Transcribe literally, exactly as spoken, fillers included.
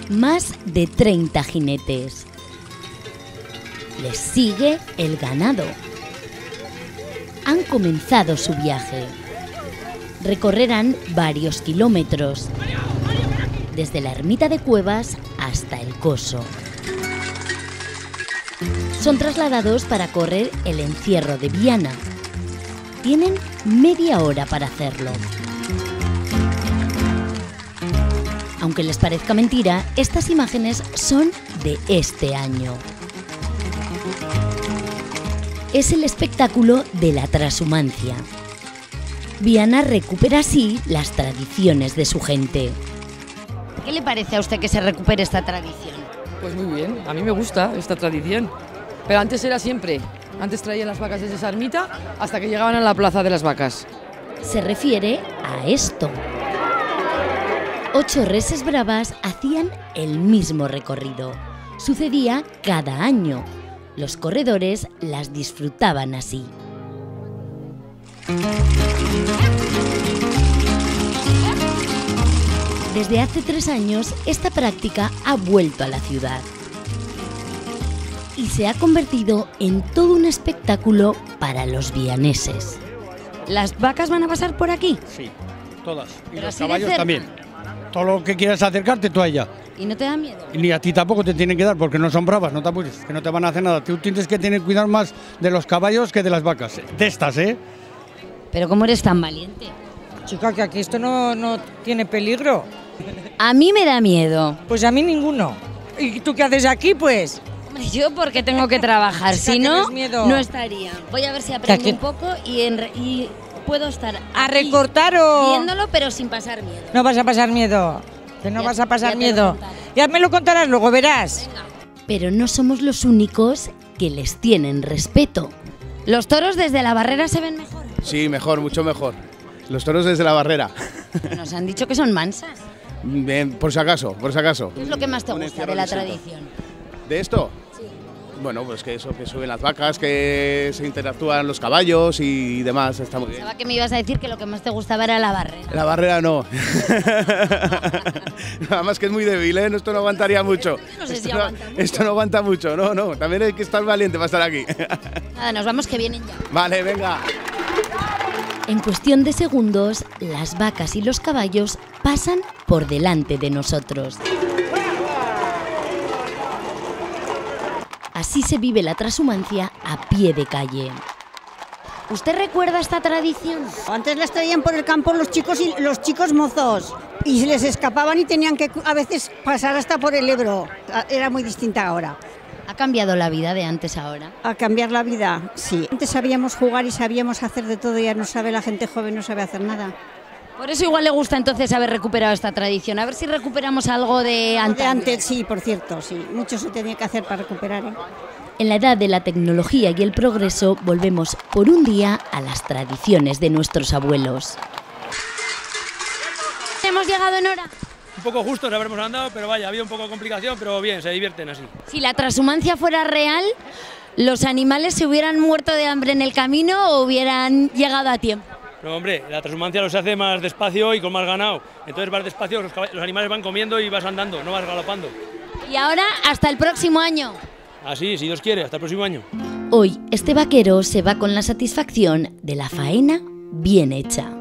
más de treinta jinetes. Les sigue el ganado. Han comenzado su viaje. Recorrerán varios kilómetros, desde la ermita de Cuevas hasta el Coso. Son trasladados para correr el encierro de Viana. Tienen media hora para hacerlo. Aunque les parezca mentira, estas imágenes son de este año. Es el espectáculo de la trashumancia. Viana recupera así las tradiciones de su gente. ¿Qué le parece a usted que se recupere esta tradición? Pues muy bien, a mí me gusta esta tradición. Pero antes era siempre, antes traían las vacas desde esa ermita hasta que llegaban a la plaza de las vacas. Se refiere a esto. Ocho reses bravas hacían el mismo recorrido. Sucedía cada año. Los corredores las disfrutaban así. Desde hace tres años, esta práctica ha vuelto a la ciudad y se ha convertido en todo un espectáculo para los vianeses. ¿Las vacas van a pasar por aquí? Sí, todas. Y Pero los así de caballos cerca. también. Todo lo que quieras acercarte tú a ella. ¿Y no te da miedo? Y ni a ti tampoco te tienen que dar porque no son bravas, no te apures, que no te van a hacer nada. Tú tienes que tener cuidado más de los caballos que de las vacas. De estas, ¿eh? ¿Pero cómo eres tan valiente? Chica, que aquí esto no, no tiene peligro. A mí me da miedo. Pues a mí ninguno. ¿Y tú qué haces aquí, pues? Hombre, yo porque tengo que trabajar, Chica, si no, tienes miedo. no estaría. Voy a ver si aprendo Que- un poco y, en re- y puedo estar ¿A aquí recortar o...? viéndolo, pero sin pasar miedo. No vas a pasar miedo. Que no Ya- vas a ya pasar te lo miedo. contaré. Ya me lo contarás luego, verás. Pero no somos los únicos que les tienen respeto. ¿Los toros desde la barrera se ven mejor? Sí, mejor, mucho mejor. Los toros desde la barrera. Nos han dicho que son mansas. Bien, por si acaso, por si acaso. ¿Qué es lo que más te Un gusta encierro de la distinto. tradición? ¿De esto? Bueno, pues que eso, que suben las vacas, que se interactúan los caballos y demás, está muy bien. Pensaba que me ibas a decir que lo que más te gustaba era la barrera. La barrera no. Nada más que es muy débil, ¿eh? Esto no aguantaría mucho. No sé si Esto no, aguanta mucho. esto no aguanta mucho, no, no. También hay que estar valiente para estar aquí. Nada, nos vamos que vienen ya. Vale, venga. En cuestión de segundos, las vacas y los caballos pasan por delante de nosotros. Así se vive la trashumancia a pie de calle. ¿Usted recuerda esta tradición? Antes las traían por el campo los chicos y los chicos mozos y se les escapaban y tenían que a veces pasar hasta por el Ebro. Era muy distinta ahora. ¿Ha cambiado la vida de antes a ahora? A cambiar la vida, sí. Antes sabíamos jugar y sabíamos hacer de todo, ya no sabe la gente joven, no sabe hacer nada. Por eso igual le gusta entonces haber recuperado esta tradición. A ver si recuperamos algo de antes. De antes, sí, por cierto, sí. Mucho se tenía que hacer para recuperar, ¿eh? En la edad de la tecnología y el progreso, volvemos por un día a las tradiciones de nuestros abuelos. ¿Hemos llegado en hora? Un poco justos habremos andado, pero vaya, había un poco de complicación, pero bien, se divierten así. Si la trashumancia fuera real, ¿los animales se hubieran muerto de hambre en el camino o hubieran llegado a tiempo? No, hombre, la transhumancia lo se hace más despacio y con más ganado. Entonces vas despacio, los, los animales van comiendo y vas andando, no vas galopando. Y ahora, hasta el próximo año. Así, si Dios quiere, hasta el próximo año. Hoy, este vaquero se va con la satisfacción de la faena bien hecha.